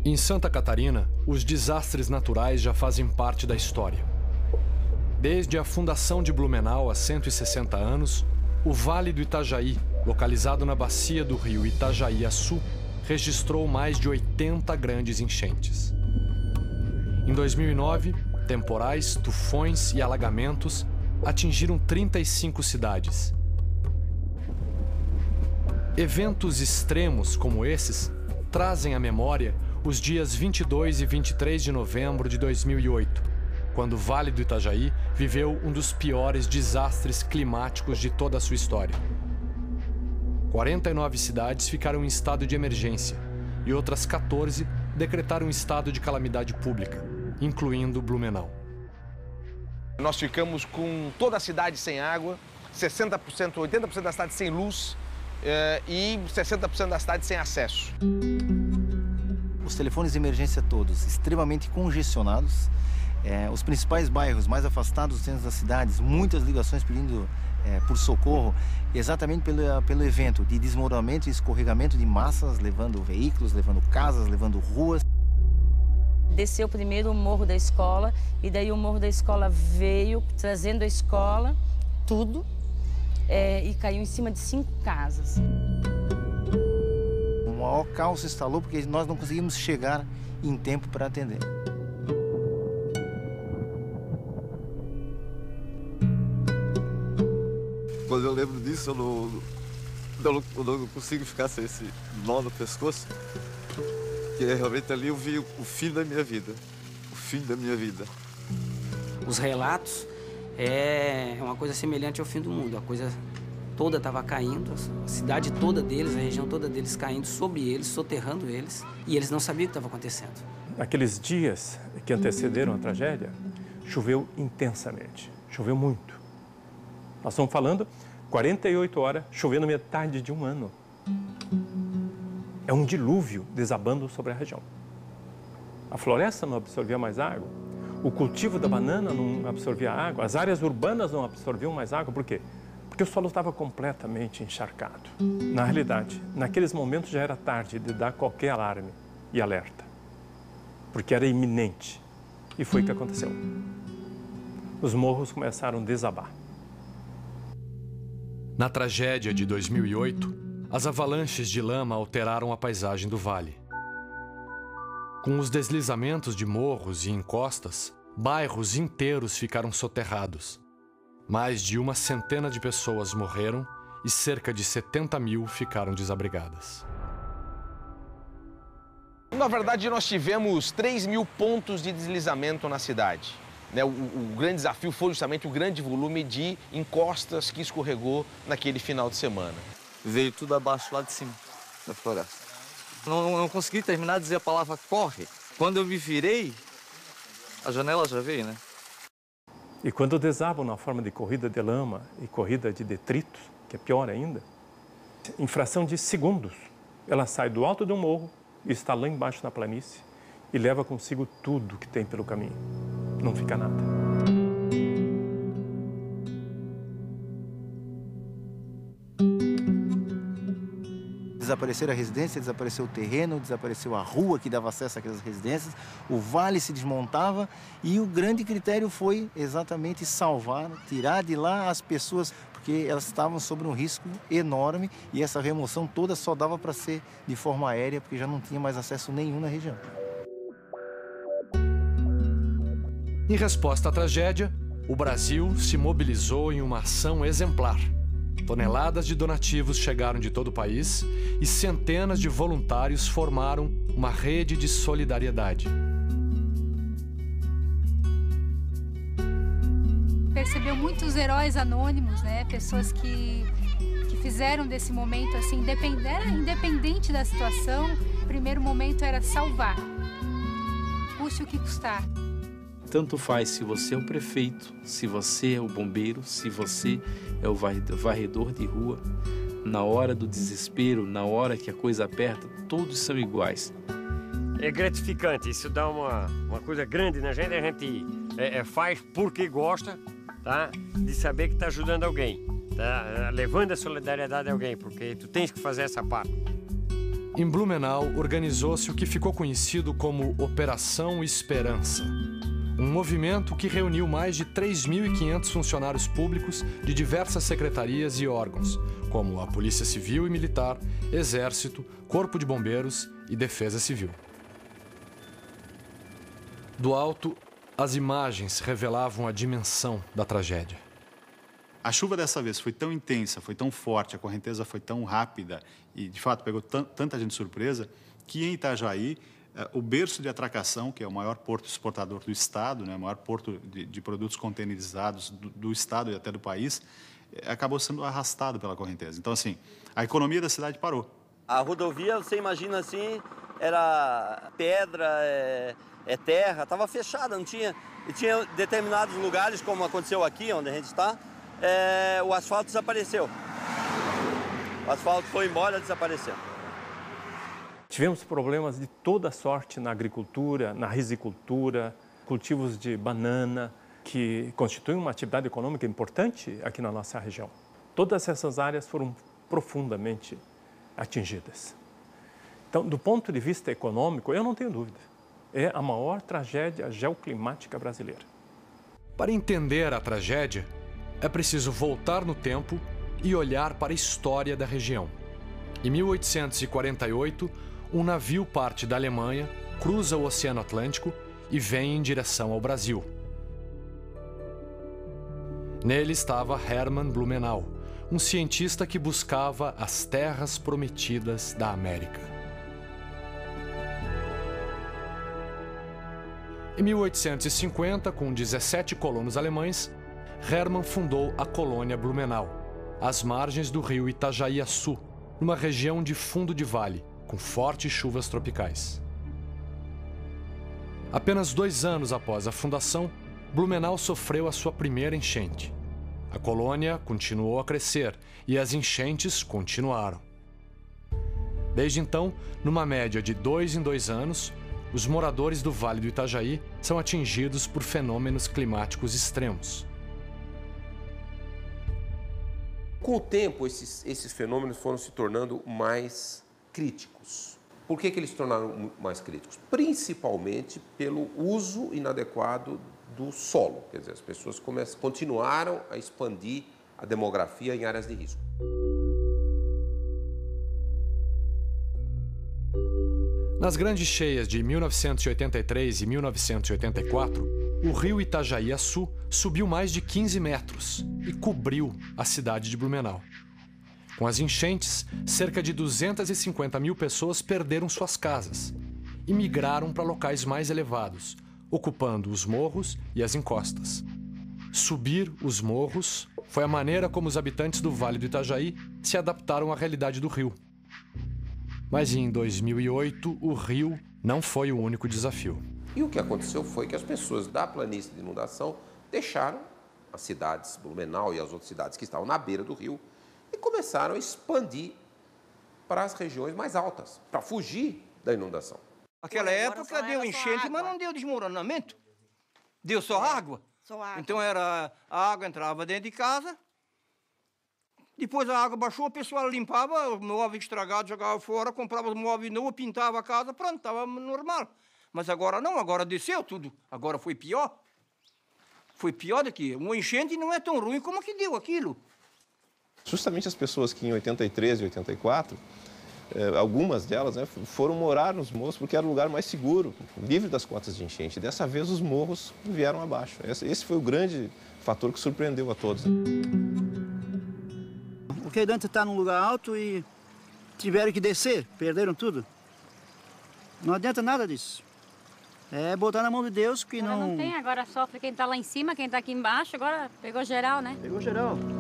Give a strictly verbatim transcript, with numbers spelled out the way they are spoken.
Em Santa Catarina, os desastres naturais já fazem parte da história. Desde a fundação de Blumenau há cento e sessenta anos, o Vale do Itajaí, localizado na bacia do rio Itajaí-Açu, registrou mais de oitenta grandes enchentes. Em dois mil e nove, temporais, tufões e alagamentos atingiram trinta e cinco cidades. Eventos extremos como esses trazem à memória os dias vinte e dois e vinte e três de novembro de dois mil e oito, quando o Vale do Itajaí viveu um dos piores desastres climáticos de toda a sua história. quarenta e nove cidades ficaram em estado de emergência e outras quatorze decretaram estado de calamidade pública, incluindo Blumenau. Nós ficamos com toda a cidade sem água, sessenta por cento, oitenta por cento da cidade sem luz eh, e sessenta por cento da cidade sem acesso. Os telefones de emergência todos extremamente congestionados, é, os principais bairros mais afastados dos centros das cidades, muitas ligações pedindo é, por socorro, exatamente pelo, pelo evento de desmoronamento e escorregamento de massas, levando veículos, levando casas, levando ruas. Desceu primeiro o morro da escola e daí o morro da escola veio trazendo a escola, tudo, é, e caiu em cima de cinco casas. O maior caos se instalou porque nós não conseguimos chegar em tempo para atender. Quando eu lembro disso, eu não, eu não, eu não consigo ficar sem esse nó no pescoço. Porque realmente ali eu vi o fim da minha vida. O fim da minha vida. Os relatos é uma coisa semelhante ao fim do mundo. A coisa toda estava caindo, a cidade toda deles, a região toda deles caindo sobre eles, soterrando eles. E eles não sabiam o que estava acontecendo. Naqueles dias que antecederam a tragédia, choveu intensamente. Choveu muito. Nós estamos falando quarenta e oito horas, chovendo metade de um ano. É um dilúvio desabando sobre a região. A floresta não absorvia mais água, o cultivo da banana não absorvia água, as áreas urbanas não absorviam mais água. Por quê? Porque o solo estava completamente encharcado. Na realidade, naqueles momentos já era tarde de dar qualquer alarme e alerta, porque era iminente. E foi o que aconteceu. Os morros começaram a desabar. Na tragédia de dois mil e oito, as avalanches de lama alteraram a paisagem do vale. Com os deslizamentos de morros e encostas, bairros inteiros ficaram soterrados. Mais de uma centena de pessoas morreram e cerca de setenta mil ficaram desabrigadas. Na verdade, nós tivemos três mil pontos de deslizamento na cidade. O, o grande desafio foi justamente o grande volume de encostas que escorregou naquele final de semana. Veio tudo abaixo lá de cima da floresta. Não, não consegui terminar de dizer a palavra corre. Quando eu me virei, a janela já veio, né? E quando desabam na forma de corrida de lama e corrida de detritos, que é pior ainda, em fração de segundos, ela sai do alto de um morro e está lá embaixo na planície e leva consigo tudo que tem pelo caminho. Não fica nada. Desapareceu a residência, desapareceu o terreno, desapareceu a rua que dava acesso àquelas residências, o vale se desmontava e o grande critério foi exatamente salvar, tirar de lá as pessoas, porque elas estavam sob um risco enorme e essa remoção toda só dava para ser de forma aérea, porque já não tinha mais acesso nenhum na região. Em resposta à tragédia, o Brasil se mobilizou em uma ação exemplar. Toneladas de donativos chegaram de todo o país e centenas de voluntários formaram uma rede de solidariedade. Percebeu muitos heróis anônimos, né? Pessoas que, que fizeram desse momento assim, independente, independente da situação. O primeiro momento era salvar, custe o que custar. Tanto faz se você é o prefeito, se você é o bombeiro, se você é o varredor de rua. Na hora do desespero, na hora que a coisa aperta, todos são iguais. É gratificante, isso dá uma, uma coisa grande na gente, a gente é, é, faz porque gosta, tá? De saber que está ajudando alguém, tá? Levando a solidariedade a alguém, porque tu tens que fazer essa parte. Em Blumenau, organizou-se o que ficou conhecido como Operação Esperança. Um movimento que reuniu mais de três mil e quinhentos funcionários públicos de diversas secretarias e órgãos, como a Polícia Civil e Militar, Exército, Corpo de Bombeiros e Defesa Civil. Do alto, as imagens revelavam a dimensão da tragédia. A chuva dessa vez foi tão intensa, foi tão forte, a correnteza foi tão rápida e, de fato, pegou tanta gente de surpresa, que em Itajaí, o berço de atracação, que é o maior porto exportador do Estado, né, o maior porto de, de produtos containerizados do, do Estado e até do país, acabou sendo arrastado pela correnteza. Então, assim, a economia da cidade parou. A rodovia, você imagina assim, era pedra, é, é terra, estava fechada, não tinha... E tinha determinados lugares, como aconteceu aqui, onde a gente está, é, o asfalto desapareceu. O asfalto foi embora, desapareceu. Tivemos problemas de toda sorte na agricultura, na risicultura, cultivos de banana, que constituem uma atividade econômica importante aqui na nossa região. Todas essas áreas foram profundamente atingidas. Então, do ponto de vista econômico, eu não tenho dúvida, é a maior tragédia geoclimática brasileira. Para entender a tragédia, é preciso voltar no tempo e olhar para a história da região. Em mil oitocentos e quarenta e oito, um navio parte da Alemanha, cruza o Oceano Atlântico e vem em direção ao Brasil. Nele estava Hermann Blumenau, um cientista que buscava as terras prometidas da América. Em mil oitocentos e cinquenta, com dezessete colonos alemães, Hermann fundou a colônia Blumenau, às margens do rio Itajaí-Açu, numa região de fundo de vale, com fortes chuvas tropicais. Apenas dois anos após a fundação, Blumenau sofreu a sua primeira enchente. A colônia continuou a crescer e as enchentes continuaram. Desde então, numa média de dois em dois anos, os moradores do Vale do Itajaí são atingidos por fenômenos climáticos extremos. Com o tempo, esses, esses fenômenos foram se tornando mais críticos. Por que que eles se tornaram mais críticos? Principalmente pelo uso inadequado do solo. Quer dizer, as pessoas começam, continuaram a expandir a demografia em áreas de risco. Nas grandes cheias de mil novecentos e oitenta e três e mil novecentos e oitenta e quatro, o rio Itajaí-Açu subiu mais de quinze metros e cobriu a cidade de Blumenau. Com as enchentes, cerca de duzentas e cinquenta mil pessoas perderam suas casas e migraram para locais mais elevados, ocupando os morros e as encostas. Subir os morros foi a maneira como os habitantes do Vale do Itajaí se adaptaram à realidade do rio. Mas em dois mil e oito, o rio não foi o único desafio. E o que aconteceu foi que as pessoas da planície de inundação deixaram as cidades, Blumenau e as outras cidades que estavam na beira do rio, e começaram a expandir para as regiões mais altas, para fugir da inundação. Naquela época deu enchente, mas não deu desmoronamento. Deu só água. Só água. Então era, a água entrava dentro de casa, depois a água baixou, o pessoal limpava, o móvel estragado jogava fora, comprava o móvel novo, pintava a casa, pronto, estava normal. Mas agora não, agora desceu tudo. Agora foi pior. Foi pior daqui. Uma enchente não é tão ruim como que deu aquilo. Justamente as pessoas que em oitenta e três e oitenta e quatro, eh, algumas delas, né, foram morar nos morros porque era o lugar mais seguro, livre das cotas de enchente. Dessa vez os morros vieram abaixo. Esse, esse foi o grande fator que surpreendeu a todos. Porque antes está num lugar alto e tiveram que descer, perderam tudo. Não adianta nada disso. É botar na mão de Deus que agora não... não tem, agora sofre quem está lá em cima, quem está aqui embaixo, agora pegou geral, né? Pegou geral.